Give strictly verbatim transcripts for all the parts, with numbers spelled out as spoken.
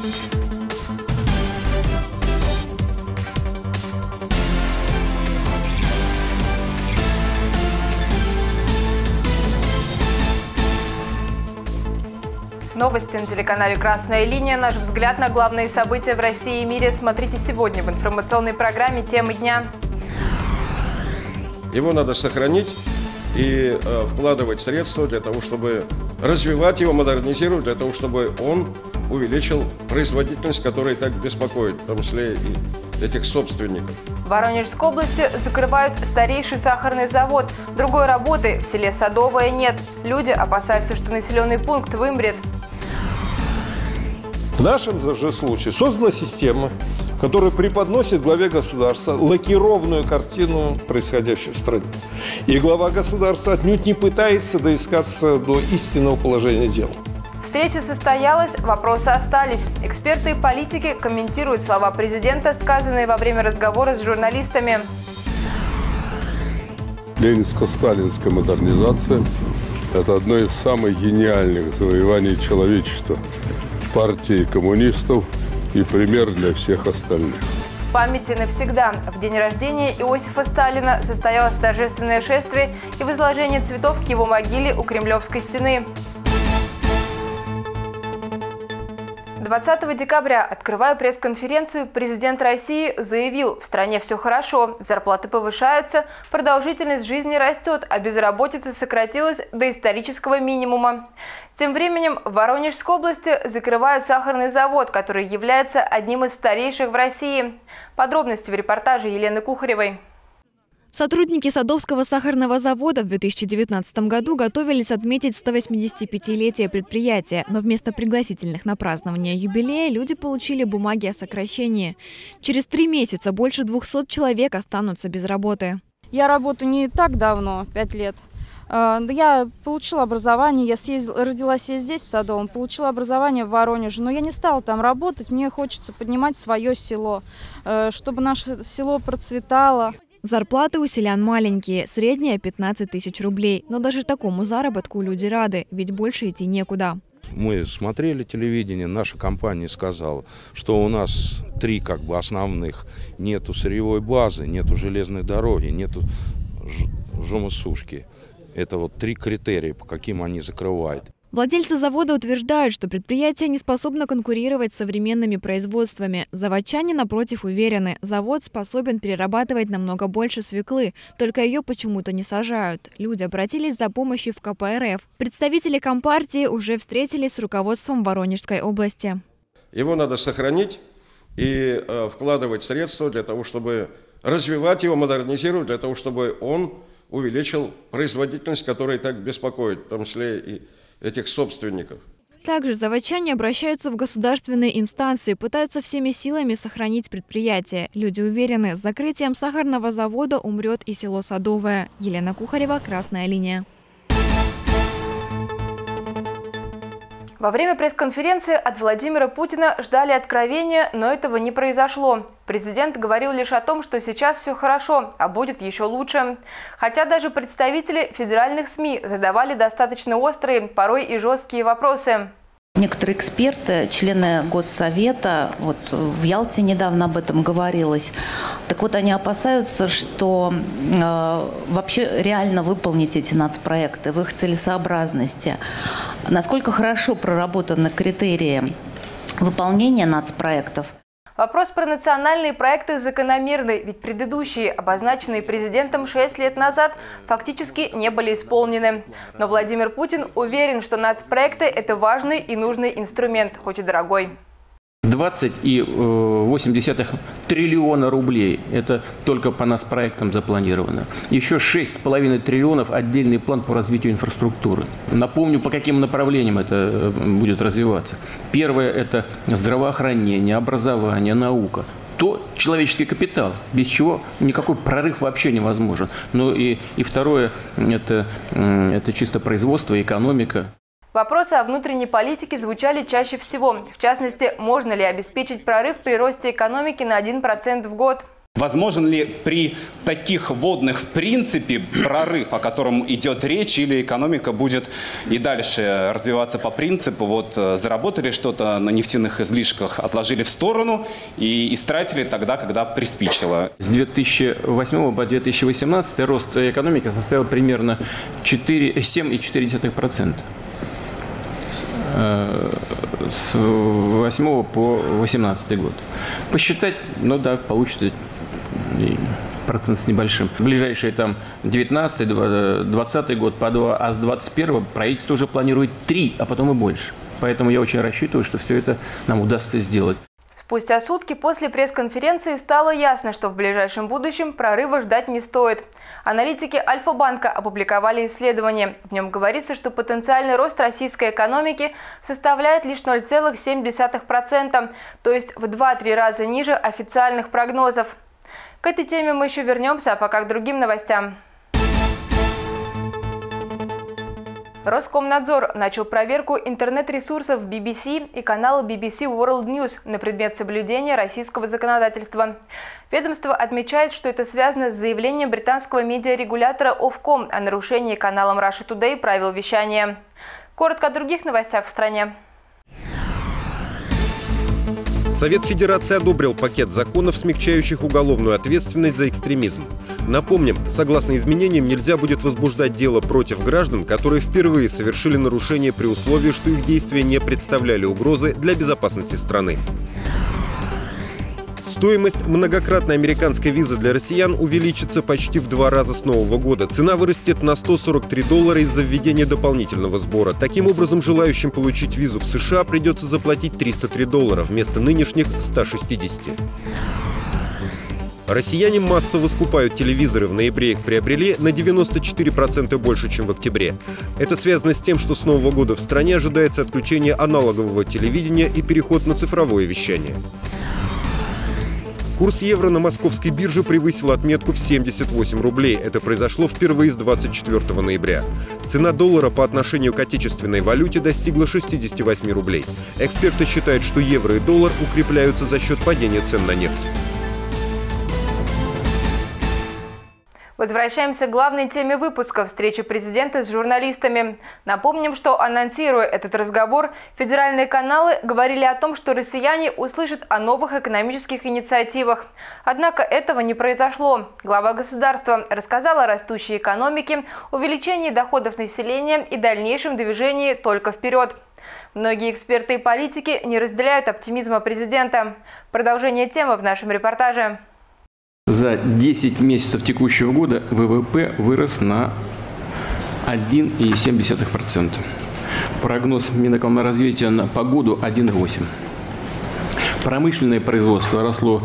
Новости на телеканале «Красная линия». Наш взгляд на главные события в России и мире смотрите сегодня в информационной программе «Темы дня». Его надо сохранить и э, вкладывать средства для того, чтобы развивать его, модернизировать, для того, чтобы он увеличил производительность, которая так беспокоит, в том числе и этих собственников. В Воронежской области закрывают старейший сахарный завод. Другой работы в селе Садовое нет. Люди опасаются, что населенный пункт вымрет. В нашем же случае создана система, которая преподносит главе государства лакированную картину происходящего в стране. И глава государства отнюдь не пытается доискаться до истинного положения дел. Встреча состоялась, вопросы остались. Эксперты и политики комментируют слова президента, сказанные во время разговора с журналистами. Ленинско-сталинская модернизация – это одно из самых гениальных завоеваний человечества. Партии коммунистов и пример для всех остальных. В памяти навсегда. В день рождения Иосифа Сталина состоялось торжественное шествие и возложение цветов к его могиле у Кремлевской стены. двадцатого декабря, открывая пресс-конференцию, президент России заявил: в стране все хорошо, зарплаты повышаются, продолжительность жизни растет, а безработица сократилась до исторического минимума. Тем временем в Воронежской области закрывают сахарный завод, который является одним из старейших в России. Подробности в репортаже Елены Кухаревой. Сотрудники Садовского сахарного завода в две тысячи девятнадцатом году готовились отметить сто восьмидесятипятилетие предприятия, но вместо пригласительных на празднование юбилея люди получили бумаги о сокращении. Через три месяца больше двухсот человек останутся без работы. Я работаю не так давно, пять лет. Я получила образование, я съездила, родилась я здесь, в Садовом, получила образование в Воронеже, но я не стала там работать, мне хочется поднимать свое село, чтобы наше село процветало. Зарплаты у селян маленькие, средняя пятнадцать тысяч рублей. Но даже такому заработку люди рады, ведь больше идти некуда. Мы смотрели телевидение, наша компания сказала, что у нас три как бы основных. Нету сырьевой базы, нету железной дороги, нету жомосушки. Это вот три критерия, по каким они закрывают. Владельцы завода утверждают, что предприятие не способно конкурировать с современными производствами. Заводчане, напротив, уверены, завод способен перерабатывать намного больше свеклы, только ее почему-то не сажают. Люди обратились за помощью в ка пэ эр эф. Представители Компартии уже встретились с руководством Воронежской области. Его надо сохранить и э, вкладывать средства для того, чтобы развивать его, модернизировать, для того, чтобы он увеличил производительность, которая так беспокоит, в том числе и этих собственников. Также заводчане обращаются в государственные инстанции, пытаются всеми силами сохранить предприятие. Люди уверены, с закрытием сахарного завода умрет и село Садовое. Елена Кухарева, «Красная линия». Во время пресс-конференции от Владимира Путина ждали откровения, но этого не произошло. Президент говорил лишь о том, что сейчас все хорошо, а будет еще лучше. Хотя даже представители федеральных СМИ задавали достаточно острые, порой и жесткие вопросы. Некоторые эксперты, члены Госсовета, вот в Ялте недавно об этом говорилось, так вот они опасаются, что э, вообще реально выполнить эти нацпроекты в их целесообразности. Насколько хорошо проработаны критерии выполнения нацпроектов? Вопрос про национальные проекты закономерный, ведь предыдущие, обозначенные президентом шесть лет назад, фактически не были исполнены. Но Владимир Путин уверен, что нацпроекты – это важный и нужный инструмент, хоть и дорогой. двадцать и восемь десятых триллиона рублей. Это только по нацпроектам запланировано. Еще шесть с половиной триллионов отдельный план по развитию инфраструктуры. Напомню, по каким направлениям это будет развиваться. Первое – это здравоохранение, образование, наука. То человеческий капитал, без чего никакой прорыв вообще невозможен. Ну и, и второе – это, это чисто производство, экономика. Вопросы о внутренней политике звучали чаще всего. В частности, можно ли обеспечить прорыв при росте экономики на один процент в год? Возможен ли при таких вводных в принципе прорыв, о котором идет речь, или экономика будет и дальше развиваться по принципу, вот заработали что-то на нефтяных излишках, отложили в сторону и истратили тогда, когда приспичило? С две тысячи восьмого по две тысячи восемнадцатый рост экономики составил примерно семь и четыре десятых процента. С восьмого по восемнадцатый год. Посчитать, ну да, получится процент с небольшим. В ближайшие там девятнадцатый, двадцатый год по два, а с двадцать первого правительство уже планирует три, а потом и больше. Поэтому я очень рассчитываю, что все это нам удастся сделать. Спустя сутки после пресс-конференции стало ясно, что в ближайшем будущем прорыва ждать не стоит. Аналитики Альфа-банка опубликовали исследование. В нем говорится, что потенциальный рост российской экономики составляет лишь ноль целых семь десятых процента, то есть в два-три раза ниже официальных прогнозов. К этой теме мы еще вернемся, а пока к другим новостям. Роскомнадзор начал проверку интернет-ресурсов би би си и канала би би си World News на предмет соблюдения российского законодательства. Ведомство отмечает, что это связано с заявлением британского медиарегулятора Ofcom о нарушении каналом Russia Today правил вещания. Коротко о других новостях в стране. Совет Федерации одобрил пакет законов, смягчающих уголовную ответственность за экстремизм. Напомним, согласно изменениям, нельзя будет возбуждать дело против граждан, которые впервые совершили нарушение при условии, что их действия не представляли угрозы для безопасности страны. Стоимость многократной американской визы для россиян увеличится почти в два раза с Нового года. Цена вырастет на сто сорок три доллара из-за введения дополнительного сбора. Таким образом, желающим получить визу в США придется заплатить триста три доллара вместо нынешних ста шестидесяти. Россияне массово скупают телевизоры. В ноябре их приобрели на девяносто четыре процента больше, чем в октябре. Это связано с тем, что с Нового года в стране ожидается отключение аналогового телевидения и переход на цифровое вещание. Курс евро на московской бирже превысил отметку в семьдесят восемь рублей. Это произошло впервые с двадцать четвёртого ноября. Цена доллара по отношению к отечественной валюте достигла шестидесяти восьми рублей. Эксперты считают, что евро и доллар укрепляются за счет падения цен на нефть. Возвращаемся к главной теме выпуска – встречи президента с журналистами. Напомним, что, анонсируя этот разговор, федеральные каналы говорили о том, что россияне услышат о новых экономических инициативах. Однако этого не произошло. Глава государства рассказал о растущей экономике, увеличении доходов населения и дальнейшем движении только вперед. Многие эксперты и политики не разделяют оптимизма президента. Продолжение темы в нашем репортаже. За десять месяцев текущего года вэ вэ пэ вырос на один и семь десятых процента. Прогноз Минэкономразвития на погоду один и восемь процента. Промышленное производство росло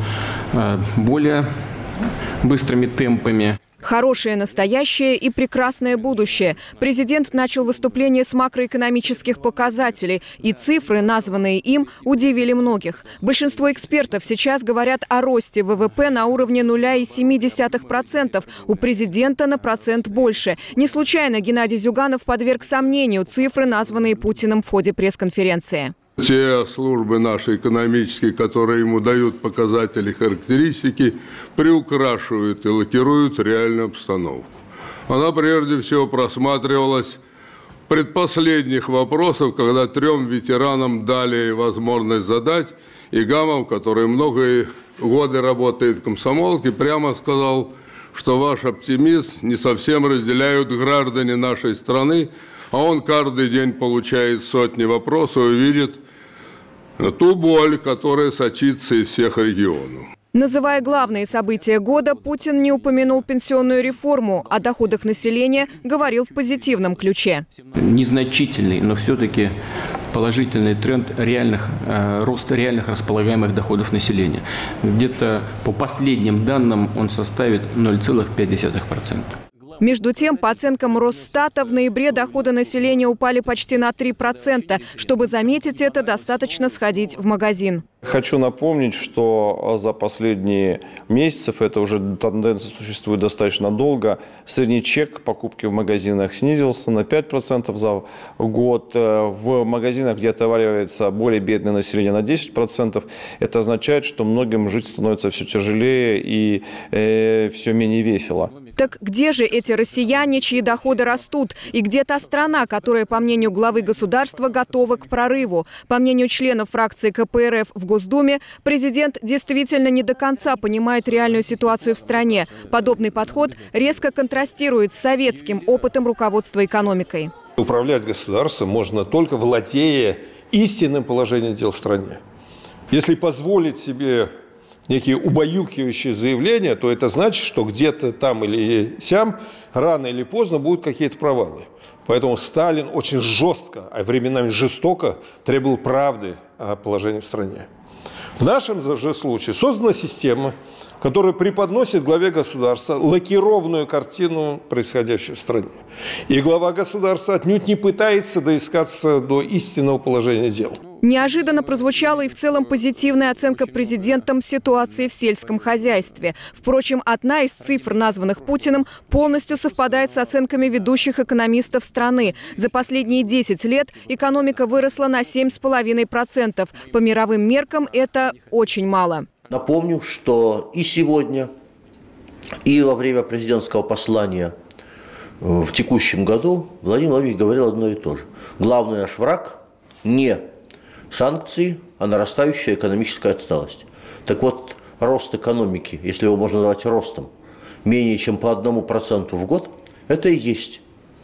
более быстрыми темпами. Хорошее настоящее и прекрасное будущее. Президент начал выступление с макроэкономических показателей, и цифры, названные им, удивили многих. Большинство экспертов сейчас говорят о росте вэ вэ пэ на уровне ноль целых семь десятых процента. У президента на процент больше. Не случайно Геннадий Зюганов подверг сомнению цифры, названные Путиным в ходе пресс-конференции. Те службы наши экономические, которые ему дают показатели, характеристики, приукрашивают и лакируют реальную обстановку. Она прежде всего просматривалась в предпоследних вопросах, когда трем ветеранам дали возможность задать, и Гамов, который многие годы работает в комсомолке, прямо сказал, что ваш оптимизм не совсем разделяют граждане нашей страны, а он каждый день получает сотни вопросов и видит ту боль, которая сочится из всех регионов. Называя главные события года, Путин не упомянул пенсионную реформу. О доходах населения говорил в позитивном ключе. Незначительный, но все-таки положительный тренд реальных, э, роста реальных располагаемых доходов населения. Где-то по последним данным он составит ноль целых пять десятых процента. Между тем, по оценкам Росстата, в ноябре доходы населения упали почти на три процента. Чтобы заметить это, достаточно сходить в магазин. Хочу напомнить, что за последние месяцы, это уже тенденция существует достаточно долго, средний чек покупки в магазинах снизился на пять процентов за год. В магазинах, где отоваривается более бедное население, на десять процентов. Это означает, что многим жить становится все тяжелее и э, все менее весело. Так где же эти россияне, чьи доходы растут? И где та страна, которая, по мнению главы государства, готова к прорыву? По мнению членов фракции ка пэ эр эф в Госдуме, президент действительно не до конца понимает реальную ситуацию в стране. Подобный подход резко контрастирует с советским опытом руководства экономикой. Управлять государством можно только владея истинным положением дел в стране. Если позволить себе некие убаюкивающие заявления, то это значит, что где-то там или сям рано или поздно будут какие-то провалы. Поэтому Сталин очень жестко, а временами жестоко требовал правды о положении в стране. В нашем же случае создана система, которая преподносит главе государства лакированную картину происходящего в стране. И глава государства отнюдь не пытается доискаться до истинного положения дел. Неожиданно прозвучала и в целом позитивная оценка президентом ситуации в сельском хозяйстве. Впрочем, одна из цифр, названных Путиным, полностью совпадает с оценками ведущих экономистов страны. За последние десять лет экономика выросла на семь с половиной процентов. По мировым меркам это очень мало. Напомню, что и сегодня, и во время президентского послания в текущем году Владимир Владимирович говорил одно и то же. Главный наш враг не санкции, а нарастающая экономическая отсталость. Так вот, рост экономики, если его можно назвать ростом, менее чем по одному проценту в год, это и есть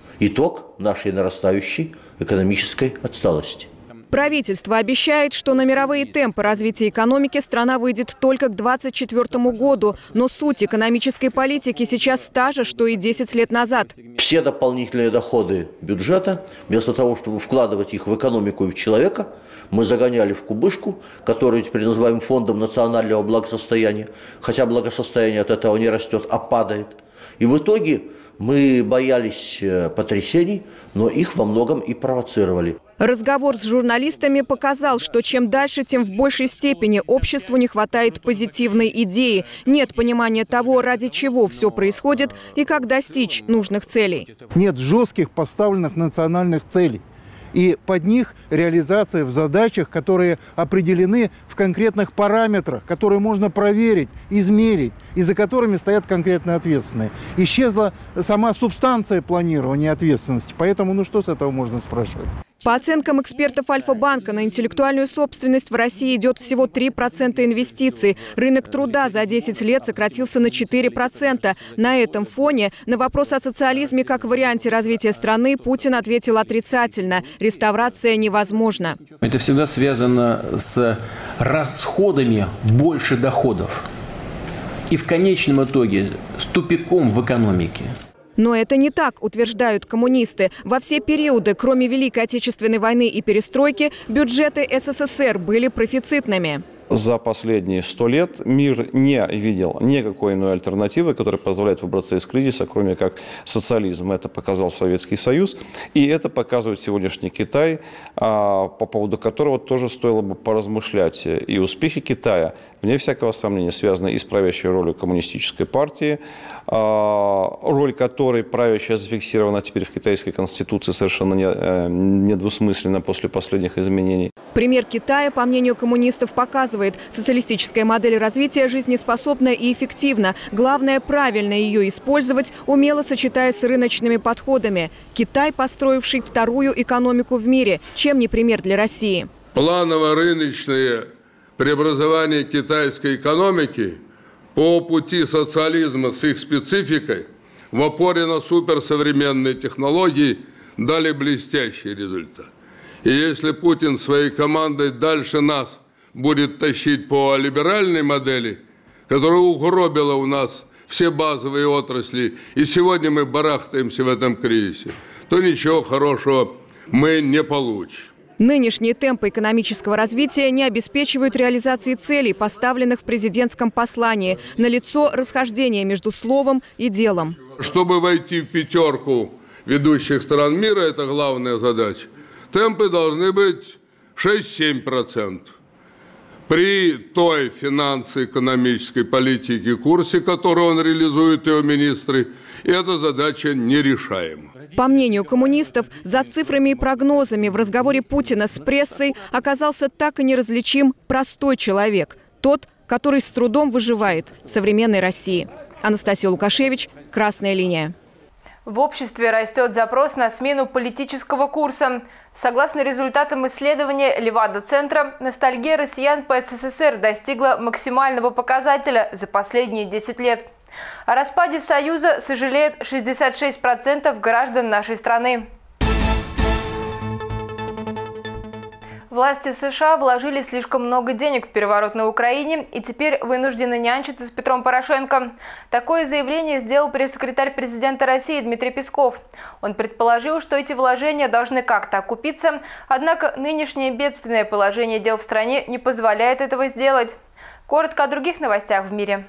итог нашей нарастающей экономической отсталости. Правительство обещает, что на мировые темпы развития экономики страна выйдет только к двадцать четвёртому году. Но суть экономической политики сейчас та же, что и десять лет назад. Все дополнительные доходы бюджета, вместо того, чтобы вкладывать их в экономику и в человека, мы загоняли в кубышку, которую теперь называем фондом национального благосостояния. Хотя благосостояние от этого не растет, а падает. И в итоге мы боялись потрясений, но их во многом и провоцировали. Разговор с журналистами показал, что чем дальше, тем в большей степени обществу не хватает позитивной идеи. Нет понимания того, ради чего все происходит и как достичь нужных целей. Нет жестких поставленных национальных целей. И под них реализация в задачах, которые определены в конкретных параметрах, которые можно проверить, измерить, и за которыми стоят конкретные ответственные. Исчезла сама субстанция планирования ответственности, поэтому ну что с этого можно спрашивать? По оценкам экспертов Альфа-банка, на интеллектуальную собственность в России идет всего три процента инвестиций. Рынок труда за десять лет сократился на четыре процента. На этом фоне на вопрос о социализме как варианте развития страны Путин ответил отрицательно. Реставрация невозможна. Это всегда связано с расходами больше доходов. И в конечном итоге с тупиком в экономике. Но это не так, утверждают коммунисты. Во все периоды, кроме Великой Отечественной войны и перестройки, бюджеты эс эс эс эр были профицитными. За последние сто лет мир не видел никакой иной альтернативы, которая позволяет выбраться из кризиса, кроме как социализм. Это показал Советский Союз, и это показывает сегодняшний Китай, по поводу которого тоже стоило бы поразмышлять. И успехи Китая, вне всякого сомнения, связаны и с правящей ролью коммунистической партии, роль которой правящая зафиксирована теперь в китайской конституции совершенно недвусмысленно после последних изменений. Пример Китая, по мнению коммунистов, показывает, социалистическая модель развития жизнеспособна и эффективна. Главное, правильно ее использовать, умело сочетая с рыночными подходами. Китай, построивший вторую экономику в мире, чем не пример для России. Планово-рыночное преобразование китайской экономики по пути социализма с их спецификой в опоре на суперсовременные технологии дали блестящий результат. И если Путин своей командой дальше нас будет тащить по либеральной модели, которая угробила у нас все базовые отрасли, и сегодня мы барахтаемся в этом кризисе, то ничего хорошего мы не получим. Нынешние темпы экономического развития не обеспечивают реализации целей, поставленных в президентском послании. Налицо расхождение между словом и делом. Чтобы войти в пятерку ведущих стран мира, это главная задача, темпы должны быть шесть-семь процентов. При той финансово-экономической политике, курсе, который он реализует, его министры, эта задача нерешаема. По мнению коммунистов, за цифрами и прогнозами в разговоре Путина с прессой оказался так и неразличим простой человек. Тот, который с трудом выживает в современной России. Анастасия Лукашевич, «Красная линия». В обществе растет запрос на смену политического курса. Согласно результатам исследования Левада-центра, ностальгия россиян по СССР достигла максимального показателя за последние десять лет. О распаде Союза сожалеют шестьдесят шесть процентов граждан нашей страны. Власти США вложили слишком много денег в переворот на Украине и теперь вынуждены нянчиться с Петром Порошенко. Такое заявление сделал пресс-секретарь президента России Дмитрий Песков. Он предположил, что эти вложения должны как-то окупиться, однако нынешнее бедственное положение дел в стране не позволяет этого сделать. Коротко о других новостях в мире.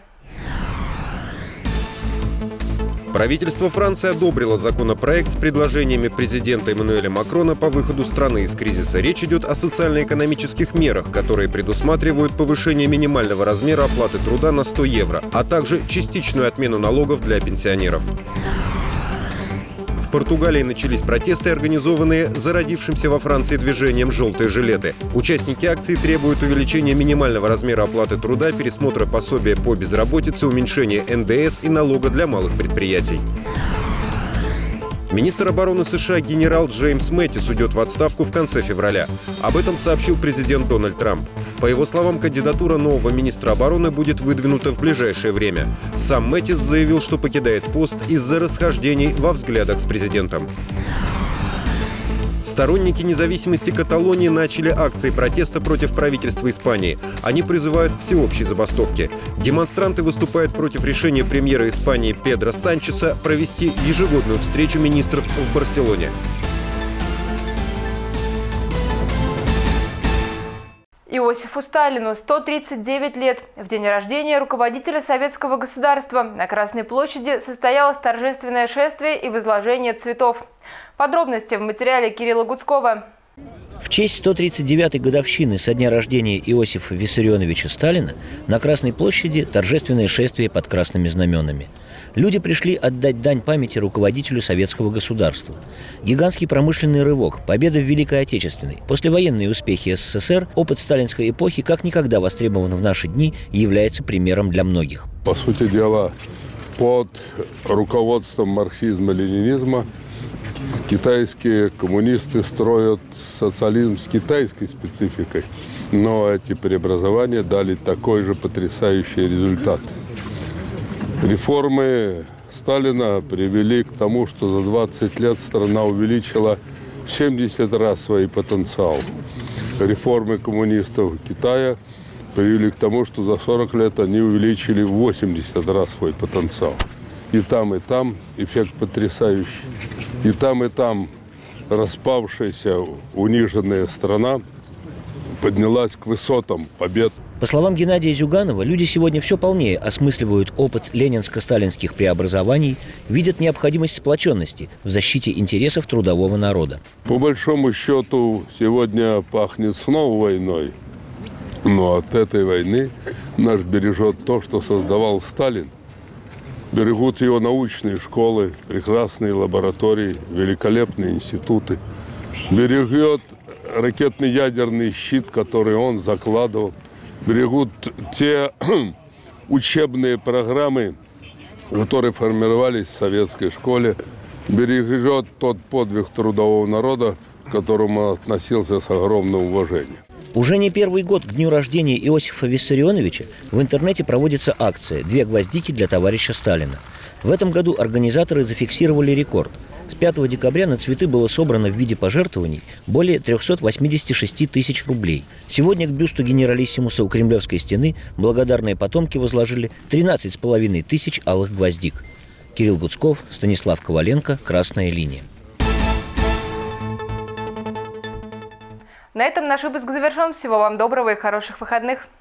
Правительство Франции одобрило законопроект с предложениями президента Эммануэля Макрона по выходу страны из кризиса. Речь идет о социально-экономических мерах, которые предусматривают повышение минимального размера оплаты труда на сто евро, а также частичную отмену налогов для пенсионеров. В Португалии начались протесты, организованные зародившимся во Франции движением «Желтые жилеты». Участники акции требуют увеличения минимального размера оплаты труда, пересмотра пособия по безработице, уменьшения эн дэ эс и налога для малых предприятий. Министр обороны США генерал Джеймс Мэттис уйдет в отставку в конце февраля. Об этом сообщил президент Дональд Трамп. По его словам, кандидатура нового министра обороны будет выдвинута в ближайшее время. Сам Мэттис заявил, что покидает пост из-за расхождений во взглядах с президентом. Сторонники независимости Каталонии начали акции протеста против правительства Испании. Они призывают к всеобщей забастовке. Демонстранты выступают против решения премьера Испании Педро Санчеса провести ежегодную встречу министров в Барселоне. Иосифу Сталину сто тридцать девять лет. В день рождения руководителя советского государства на Красной площади состоялось торжественное шествие и возложение цветов. Подробности в материале Кирилла Гудского. В честь сто тридцать девятой годовщины со дня рождения Иосифа Виссарионовича Сталина на Красной площади торжественное шествие под красными знаменами. Люди пришли отдать дань памяти руководителю советского государства. Гигантский промышленный рывок, победа в Великой Отечественной, послевоенные успехи эс эс эс эр, опыт сталинской эпохи как никогда востребован в наши дни и является примером для многих. По сути дела, под руководством марксизма-ленинизма китайские коммунисты строят социализм с китайской спецификой, но эти преобразования дали такой же потрясающий результат. Реформы Сталина привели к тому, что за двадцать лет страна увеличила в семьдесят раз свой потенциал. Реформы коммунистов Китая привели к тому, что за сорок лет они увеличили в восемьдесят раз свой потенциал. И там, и там эффект потрясающий. И там, и там распавшаяся, униженная страна поднялась к высотам побед. По словам Геннадия Зюганова, люди сегодня все полнее осмысливают опыт ленинско-сталинских преобразований, видят необходимость сплоченности в защите интересов трудового народа. По большому счету, сегодня пахнет снова войной. Но от этой войны нас бережет то, что создавал Сталин. Берегут его научные школы, прекрасные лаборатории, великолепные институты. Берегет ракетный ядерный щит, который он закладывал. Берегут те учебные программы, которые формировались в советской школе. Бережет тот подвиг трудового народа, к которому относился с огромным уважением. Уже не первый год к дню рождения Иосифа Виссарионовича в интернете проводится акция «Две гвоздики для товарища Сталина». В этом году организаторы зафиксировали рекорд. С пятого декабря на цветы было собрано в виде пожертвований более трёхсот восьмидесяти шести тысяч рублей. Сегодня к бюсту генералиссимуса у Кремлевской стены благодарные потомки возложили тринадцать с половиной тысяч алых гвоздик. Кирилл Гудсков, Станислав Коваленко, «Красная линия». На этом наш выпуск завершен. Всего вам доброго и хороших выходных.